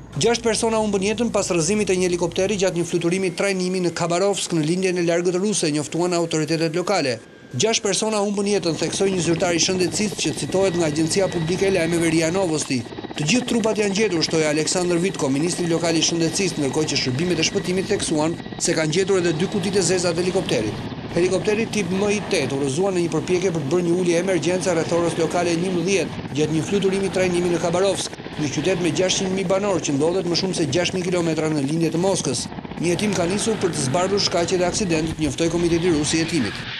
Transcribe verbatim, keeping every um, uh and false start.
Gjashtë persona humbën jetën pas rrëzimit të një helikopteri gjatë një fluturimi trajnimi në Khabarovsk në lindjen e largët ruse, njoftuan autoritetet lokale. Gjashtë persona humbën jetën, theksoi një zyrtar i shëndetësisë që citohet nga Agjencia Publike e Lajmeve RIA Novosti. Të gjithë trupat janë gjetur, shtoi Aleksandr Vitko, ministri lokal i shëndetësisë, ndërkohë që shërbimet e shpëtimit theksuan se kanë gjetur edhe dy kutitë e zeza të helikopterit. Helikopteri tip M I opt udhëzuar në një përpjekje për të bërë një ulje emergjenca rreth orës lokale njëmbëdhjetë gjatë një fluturimi trajnimi në Khabarovsk, një qytet me gjashtëqind mijë banor që ndodhet më shumë se gjashtë mijë kilometra në lindje të Moskës. Një hetim ka nisur për të zbardhur shkaqet e aksidentit, njoftoi Komiteti Rus i Hetimit.